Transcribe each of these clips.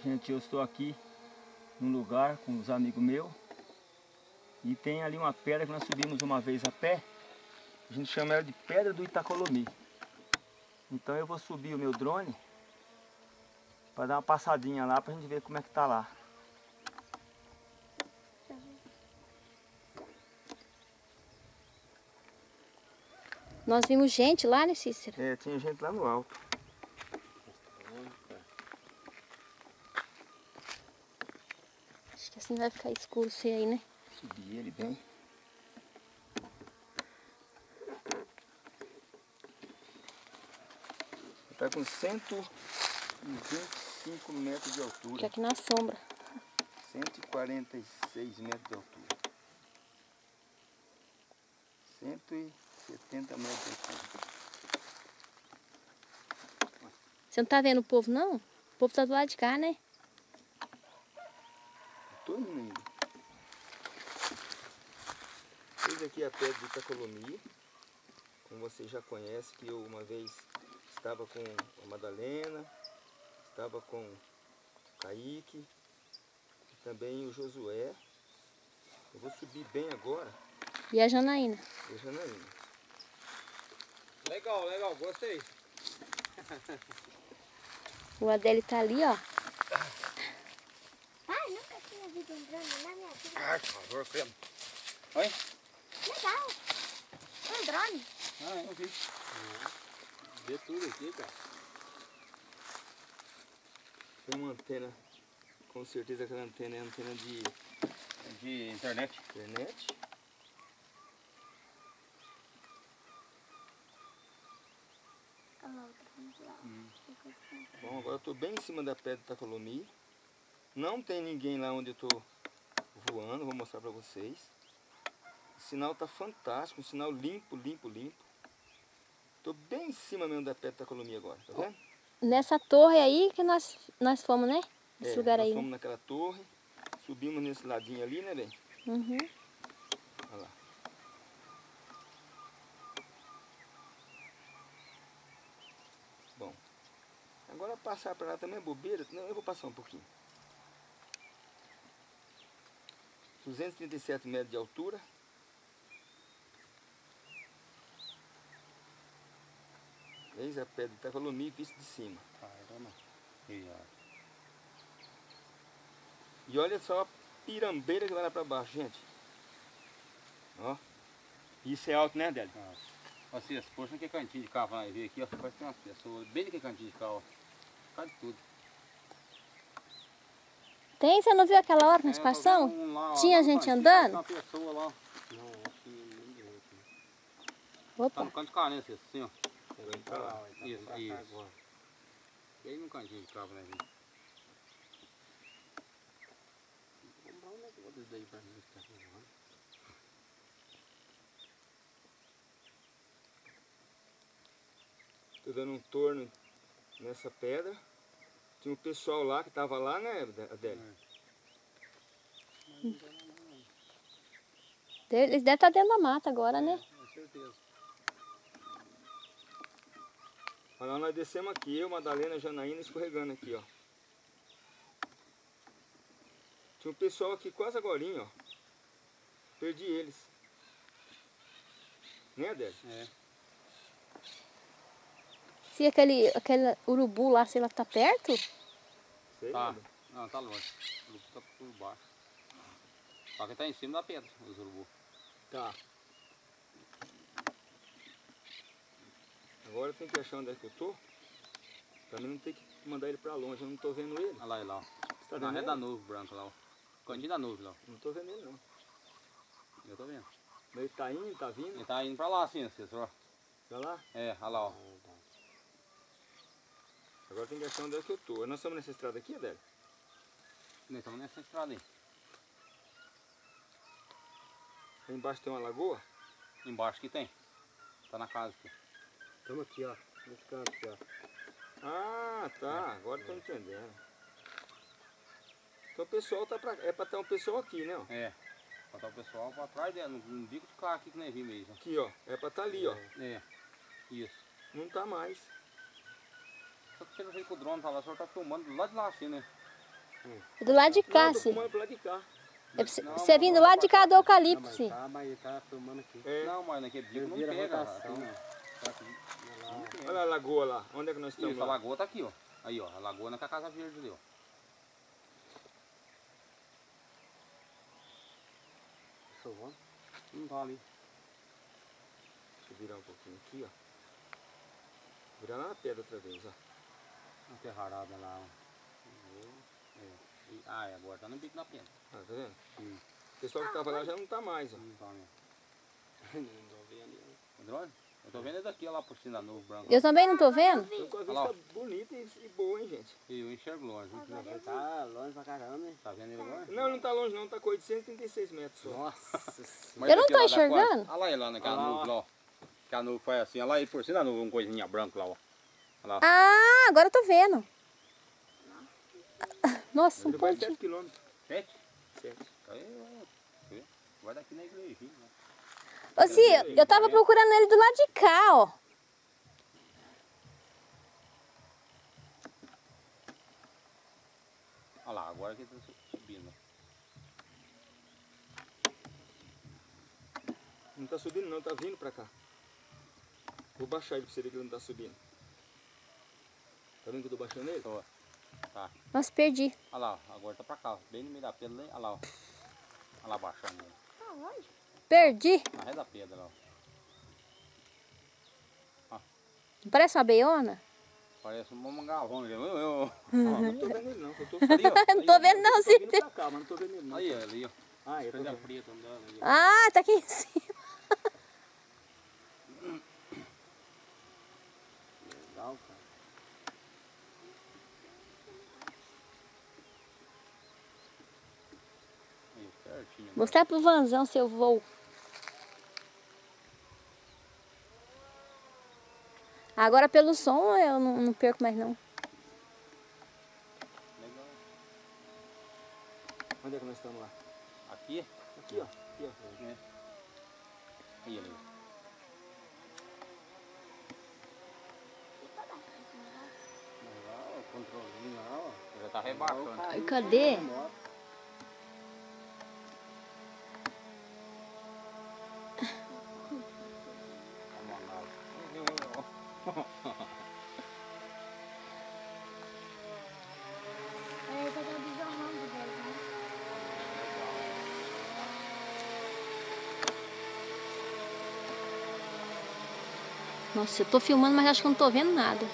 Gente, eu estou aqui num lugar com os amigos meus e tem ali uma pedra que nós subimos uma vez a pé. A gente chama ela de Pedra do Itacolomi. Então eu vou subir o meu drone para dar uma passadinha lá para a gente ver como é que tá lá. Nós vimos gente lá, né, Cícero? É, tinha gente lá no alto. Acho que assim vai ficar escuro você aí, né? Subir ele bem. Está com 125 metros de altura. Fica aqui na sombra. 146 metros de altura. 170 metros de altura. Você não tá vendo o povo, não? O povo tá do lado de cá, né? Estou indo ainda. Eis aqui a pedra do Itacolomi. Como você já conhece, que eu uma vez estava com a Madalena, estava com o Kaique e também o Josué. Eu vou subir bem agora. E a Janaína? E a Janaína. Legal, legal, gostei. O Adélio tá ali, ó. Pai, nunca tinha visto um drone na minha vida. Ai, por favor, primo. Oi? Legal. Um drone. Ah, eu vi. Vê tudo aqui, cara. Tem uma antena, com certeza aquela antena é antena de internet. internet. Olha lá, outra vamos lá. Bom, agora eu estou bem em cima da pedra do Itacolomi. Não tem ninguém lá onde eu estou voando, vou mostrar para vocês. O sinal está fantástico, um sinal limpo, limpo, limpo. Estou bem em cima mesmo da pedra do Itacolomi agora, tá vendo? Nessa torre aí que nós fomos, né? Esse lugar nós aí. fomos naquela torre, subimos nesse ladinho ali, né, bem? Uhum. Olha lá. Bom, agora passar para lá também é bobeira, não, eu vou passar um pouquinho. 237 metros de altura. Eis a pedra do Itacolomi vista de cima. E olha só a pirambeira que vai lá para baixo, gente. Ó. Isso é alto, né, Délio? Assim, poxa, naquele cantinho de carro vai ver aqui, ó. Parece que tem umas pessoas bem naquele cantinho de carro, ó. Cadê tudo? Tem? Você não viu aquela hora que nós passamos? Tinha gente andando? Tem uma pessoa lá. Não, acho que ninguém aqui. Tá Opa. no canto de cá, né, Cícero? Assim, ó. Tá lá. Isso. Bem no cantinho de carro, né, gente? Vamos comprar um negócio daí pra mim, tá vendo? Tô dando um torno nessa pedra. Tinha um pessoal lá que tava lá, né, Adélio? Eles devem estar dentro da mata agora, né? Com certeza. Olha lá, nós descemos aqui, eu, Madalena, Janaína escorregando aqui, ó. Tinha um pessoal aqui quase agorinha, ó. Perdi eles. Né, Adélio? É. Se aquele urubu lá, sei lá, tá perto? Sei, Tá. né? Não, tá longe. O urubu tá por baixo. Só que tá em cima da pedra, os urubu. Tá. Agora eu tenho que achar onde é que eu tô. Pra mim não ter que mandar ele pra longe, eu não tô vendo ele. Olha lá, ele lá, ó. Você tá Na vendo rede da ele? nuvem branca lá, ó. Cantinho da nuvem lá, ó. Não tô vendo ele não. Eu tô vendo. Mas ele tá indo, tá vindo? Ele tá indo pra lá assim, Cícero, ó. Pra lá? É, olha lá, ó. Agora tem que achar onde é que eu tô. Nós estamos nessa estrada aqui, Adélio? Nós estamos nessa estrada aí. Lá embaixo tem uma lagoa? Embaixo que tem. Tá na casa aqui. Estamos aqui, ó. Nesse canto aqui, ó. Ah, tá. Agora eu tô entendendo. Então o pessoal tá pra... É pra ter um pessoal aqui, né? Ó. É. Pra tá o pessoal pra trás dela, no bico de carro aqui que nós vimos aí, ó. Aqui, ó. É pra tá ali, ó. É. Isso. Não tá mais. Só que pelo jeito que o drone tá lá, o senhor tá filmando do lado de lá assim, né? É do lado de cá, Não, tô sim. filmando pro lado de cá. Você vindo do lado de cá do eucalipto, sim. Tá, mas ele tá filmando aqui. É. Não, mas naquele dia não Vira a pega. rotação. Assim, Tá aqui. Olha a lagoa lá. Onde é que nós estamos isso, a lá? lagoa tá aqui, ó. Aí, ó, a lagoa na Casa Verde ali, ó. Chovando. Não tá ali. Deixa eu virar um pouquinho aqui, ó. Virar lá na pedra outra vez, ó. Uma terrarada lá, ó. Ah, é, agora tá no bico da pedra. Ah, tá vendo? O pessoal que tava lá já não tá mais, ó. Não tá mesmo. Não tô vendo. O drone? Eu tô vendo ele daqui, ó, lá por cima da nuvem branca. Eu também não tô vendo. Tô com a Olha lá, vista bonita e boa, hein, gente? E eu enxergo longe. Ele tá longe pra caramba, hein? Tá vendo ele agora? Não, não tá longe não, tá com 836 metros só. Nossa Mas Eu não aqui, tô ó, dá enxergando. quase- Olha lá ele lá naquela Olha lá, nuvem lá, ó. Que a nuvem foi assim, olha lá aí por cima da nuvem, uma coisinha branca lá, ó. Olha lá. Ah, agora eu tô vendo. Nossa, um Ele vai pontinho. 7 quilômetros. 7? 7. Aí, ó. Vai daqui na igrejinha, né? Ô, Cia, eu tava procurando ele do lado de cá, ó. Olha lá, agora que ele tá subindo. Não tá subindo não, tá vindo pra cá. Vou baixar ele pra você ver que ele não tá subindo. Tá vendo que eu tô baixando ele? Ó. Tá. Nossa, perdi. Olha lá, agora tá pra cá, ó. Bem no meio da pedra, olha lá, ó. Olha lá baixando ele. Tá longe. Perdi. Na ré da pedra, ó. Não parece uma beiona? Parece um mangalvão, já. Ó, Não tô vendo ele não, eu tô ali, ó. Não tô vendo não, Tô Cia. vindo pra cá, mas não tô vendo ele não. Aí, ali, ó. Ah, eu tô Coisa vendo. preta andando aí, ó. Ah, tá aqui em cima. Legal, cara. Aí, certinho. Mostrar pro Vanzão seu voo. Agora pelo som eu não perco mais não. Legal. Onde é que nós estamos lá? Aqui? Aqui, ó. Aqui, ó. É. Aí, ali. Lá, ó, o controlinho lá, ó. Já tá rebaixando. Ai, cadê? Aí eu tô visionando dele, né? Nossa, eu tô filmando, mas acho que eu não tô vendo nada.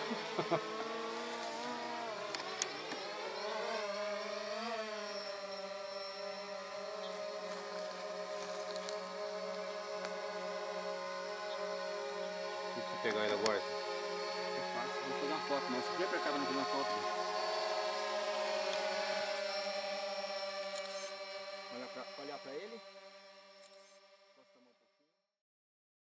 Deixa eu pegar ele agora. Vou fazer uma foto, mas você sempre acaba não fazendo uma foto. Né? Olhar pra ele.